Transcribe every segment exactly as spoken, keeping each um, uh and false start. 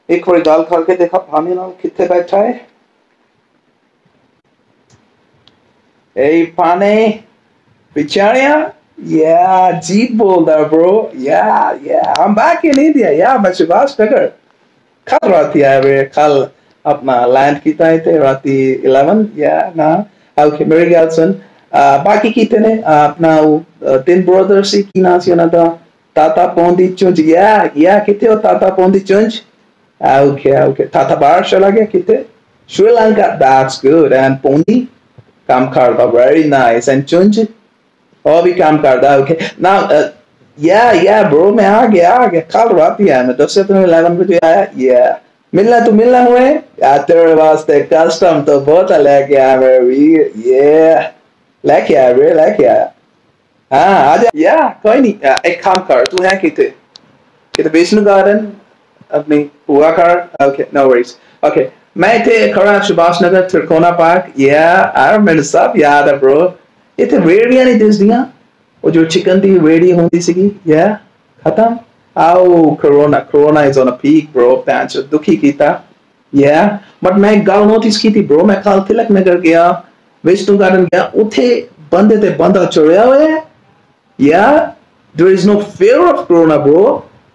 एक बार गाल करके देखा पानी नाल कितने बैठा है ए पानी Pichania? Yeah, Jeet boulder, bro. Yeah, yeah. I'm back in India. Yeah, मैं सुभाष नगर कल रात आया वे कल अपना लैंड किता है थे राती eleven yeah ना ओके मेरे ख्याल से बाकी कितने ने अपना तीन ब्रदर्स ही की नाम से ना था ताता पोंदी चुंच yeah yeah कितने हो ताता पोंदी चुंच ओके ओके ताता बाहर चला गया कितने श्रीलंका that's good and पोंदी काम करता very nice and चुंच और भी काम करता है ओके now या या ब्रो मैं आ गया आ गया कल रात ही आया मैं दस से तो eleven बजे आया या मिलना तो मिलना हुए यार तेरे वास्ते कस्टम तो बहुत लेके आया मेरे ये लेके आया रे लेके आया हाँ आजा या कोई नहीं एक काम कर तू है किते किते विष्णु गार्डन अपनी हुआ कर ओके नो वरीज ओके मैं थे खड़ा सुभाष नगर त्रिकोणा पार्क या यार मैंने सब याद है ब्रो ये थे रेडिया नहीं दिस दिया और जो चिकन थी रेडी होती सी या खत्म आओ corona corona is on a peak bro पैंच दुखी की था या बट मैं गाल नोटिस की थी ब्रो मैं कल तिलक नगर गया विष्णु गार्डन गया उठे बंदे थे बंदा चढ़िया हुए या there is no fear of corona bro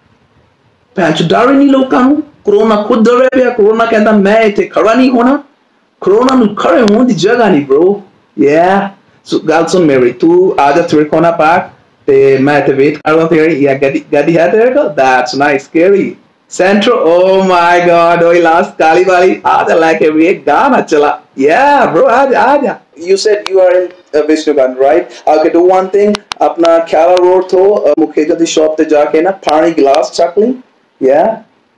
पैंच डर नहीं लोग का कोरोना खुद डर रहा कोरोना कहता मैं इतने खड़ा नहीं होना कोरोना नु खड़े होने की जगह नहीं ब्रो या So, गाल सुन मेरी तू आजा त्रिकोणा पार्क ते मैं ते वेट कर रहा हूँ या गड्डी गड्डी है तेरे को that's nice scary central oh my god वही last काली वाली आजा लाके भी एक गाना चला yeah bro आजा आजा you said you are in uh, Vishnu Garden right okay do one thing अपना ख्याला रोड तो uh, मुखेजा दी शॉप ते जाके ना पानी गिलास चक ली yeah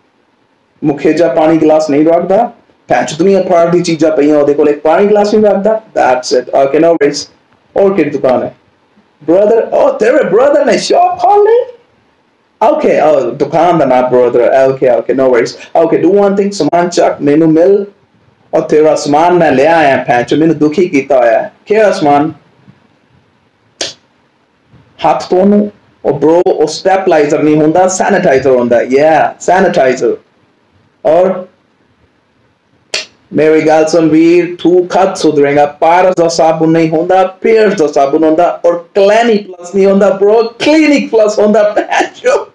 मुखेजा पानी गिलास नहीं रखता पैंच दुनिया भर दी चीज़ पे यहाँ देखो एक पानी गिलास में रखता that's it okay no worries और क्या दुकान है brother oh तेरे brother ने शॉप खोल ली okay oh दुकान दा ना brother okay okay no worries okay do one thing सामान चक मेनू मिल और तेरा सामान मैं ले आया पैंच मैंने दुखी कीता है क्या सामान हाथ धोने और bro और स्टेपलाइजर नहीं होता सैनिटाइजर होता yeah सैनिटाइजर और मेरी गाल सुन वीर तू खत सुधरेगा पारस दा साबुन नहीं होता पेयर्स दा साबुन होता और क्लिनिक प्लस नहीं होता ब्रो क्लिनिक प्लस होता पैचो